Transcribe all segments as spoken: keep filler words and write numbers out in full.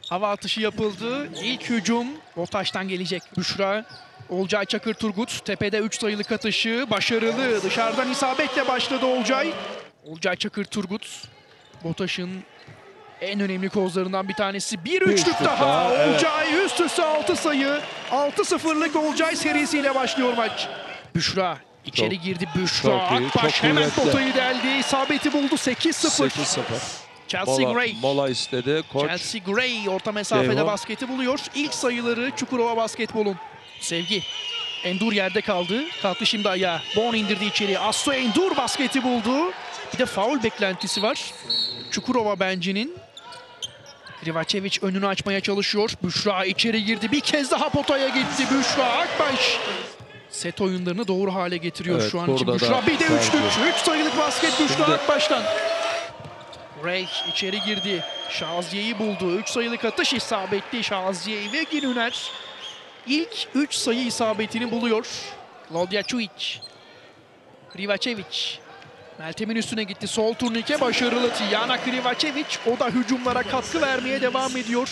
Hava atışı yapıldı. İlk hücum Botaş'tan gelecek. Büşra, Olcay Çakır Turgut. Tepede üç sayılık atışı. Başarılı. Dışarıdan isabetle başladı Olcay. Olcay Çakır Turgut. Botaş'ın en önemli kozlarından bir tanesi. Bir üçlük daha. daha. Evet. Olcay üst üste altı sayı. altı sıfırlık Olcay serisiyle başlıyor maç. Büşra içeri çok, girdi. Büşra Akbaş hemen potayı deldi. İsabeti buldu. sekiz sıfır. sekiz sıfır. Chelsea mola, Gray. Mola istedi koç. Chelsea Gray orta mesafede Ceyhun basketi buluyor. İlk sayıları Çukurova Basketbol'un. Sevgi. Endur yerde kaldı. Kalktı şimdi ayağa. Bon indirdi içeri. Aslı Endur basketi buldu. Bir de faul beklentisi var. Çukurova bencinin. Krivacevic önünü açmaya çalışıyor. Büşra içeri girdi. Bir kez daha potaya gitti. Büşra Akbaş set oyunlarını doğru hale getiriyor evet, şu an için. Büşra bir de üçlük. üç sayılık basket Büşra şimdi Akbaş'tan. Ray içeri girdi. Şaziye'yi buldu. üç sayılık atış isabetli. Şaziye ve Gününer ilk üç sayı isabetini buluyor. Claudia Čujić. Krivacevic. Meltem'in üstüne gitti. Sol turnike başarılı. Tijana Krivacevic. O da hücumlara katkı vermeye devam ediyor.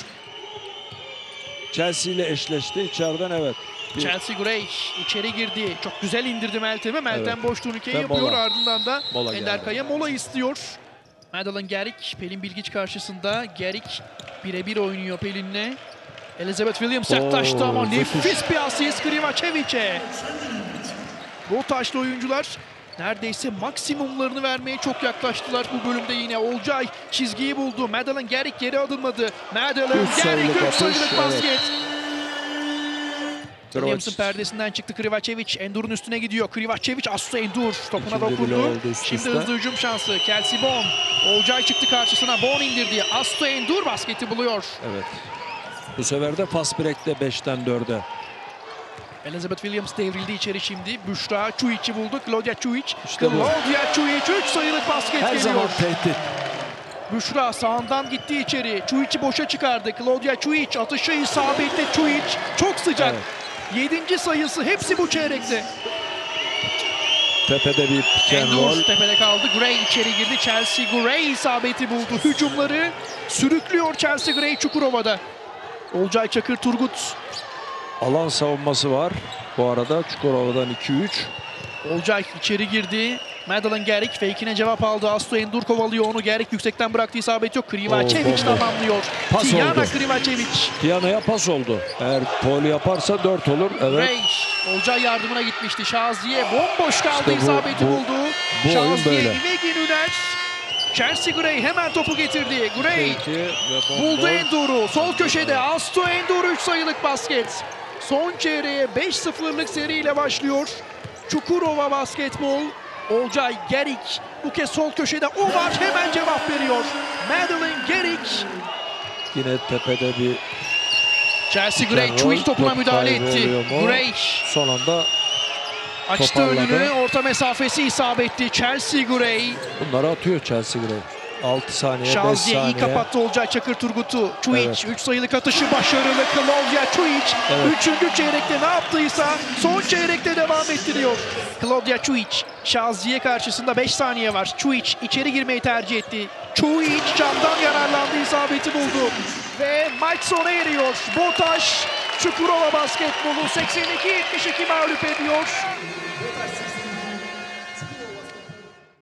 Chelsea ile eşleşti içeriden evet. Bir... Chelsea Gray içeri girdi. Çok güzel indirdi Meltem'e. Meltem evet. boş turnikeyi yapıyor. Mola. Ardından da mola Ender Kaya mola istiyor. Madeline Gerik, Pelin Bilgiç karşısında. Gerik birebir oynuyor Pelin'le. Elizabeth Williams yaklaştı ama nefis bir asist Krivacevic'e. Bu taşlı oyuncular neredeyse maksimumlarını vermeye çok yaklaştılar bu bölümde yine. Olcay çizgiyi buldu. Madeline Gerik geri adımladı. Madeline Gerik üç sayılık basket. Evet. Williams'ın perdesinden çıktı Krivacevic. Endur'un üstüne gidiyor. Krivacevic Aslı Endur topuna dokundu. Şimdi hızlı hücum şansı. Kelsey Bon. Olcay çıktı karşısına. Bon indirdi. Aslı Endur basketi buluyor. Evet. Bu sefer de fast break'te beşten dörde. Elizabeth Williams devrildi içeri şimdi. Büşra Čujić'i buldu. Claudia Čujić. İşte Claudia Čujić üç sayılık basket her geliyor. Her zaman tehdit. Büşra sağından gitti içeri. Čujić'i boşa çıkardı. Claudia Čujić atışı isabetli. Čujić çok sıcak. Evet. Yedinci sayısı hepsi bu çeyrekte. Tepede bir Endur tepede kaldı. Gray içeri girdi. Chelsea Gray isabeti buldu. Hücumları sürüklüyor Chelsea Gray Çukurova'da. Olcay Çakır Turgut. Alan savunması var. Bu arada Çukurova'dan iki üç. Olcay içeri girdi. Madeline Gerik fake'ine cevap aldı. Aslı Endur kovalıyor onu. Gerik yüksekten bıraktı, isabet yok. Krivacevic tamamlıyor. Tijana Krivacevic. Tijana'ya pas oldu. Eğer foul yaparsa dört olur. Evet. Ray. Olcay yardımına gitmişti. Şaziye bomboş kaldı, işte bu, isabeti bu, buldu. Bu Şaziye ve Gününer. Chelsea Gray hemen topu getirdi. Gray buldu Endur'u. Sol köşede Aslı Endur üç sayılık basket. Son çeyreğe beş sıfırlık seriyle başlıyor Çukurova Basketbol. Olcay Gerik bu kez sol köşede o var, hemen cevap veriyor. Madeline Gerik. Yine tepede bir Chelsea Gray Čujić topuna top müdahale etti. Gray son anda açtı önünü, orta mesafesi isabetli. Chelsea Gray. Bunları atıyor Chelsea Gray. altı saniye, beş Şaziye saniye. iyi kapattı Olcay Çakır Turgut'u. Čujić evet. üç sayılık atışı başarılı. Claudia Čujić evet. üçüncü çeyrekte ne yaptıysa son çeyrekte devam ettiriyor. Claudia Čujić. Şaziye karşısında beş saniye var. Čujić içeri girmeyi tercih etti. Čujić camdan yararlandı, isabeti buldu. Ve maç sona eriyor. Botaş Çukurova Basketbolu seksen iki yetmiş iki mağlup ediyor.